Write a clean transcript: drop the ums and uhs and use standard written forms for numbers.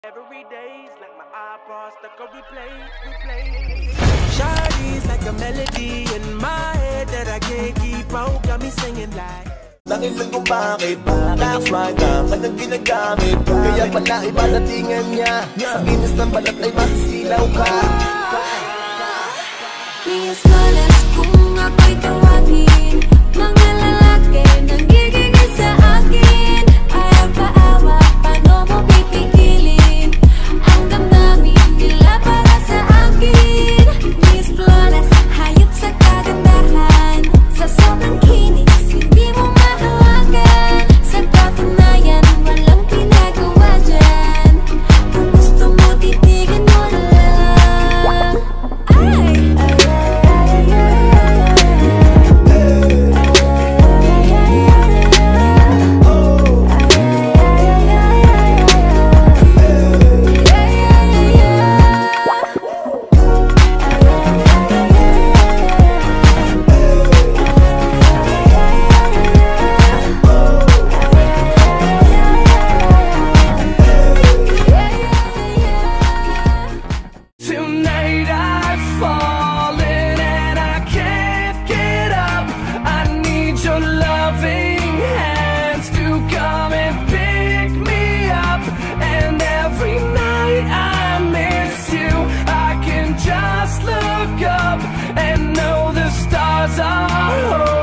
Every day's like my iPod stuck on replay. Shawty's like a melody in my head that I can't keep out. Got me singing like Langin lang kung bakit Last my time, anong ginagamit Kaya pala iba datingan niya Sa kinis ng balat ay masisilaw ka Di malas kung ako'y tawagin Mga lalaki nanggigigil sa akin Ayaw paawa, paano mo pipigilin Ang damdamin nila para sa akin Miss Flawless, hayop sa kagandahan Sa sobrang kinis, hindi mo mahawagan Sa katunayan, walang pinagawa dyan Kung gusto mo, titigan mo na lang Ay! tonight I've fallen and I can't get up. I need your loving hands to come and pick me up. And every night I miss you, I can just look up and know the stars are home.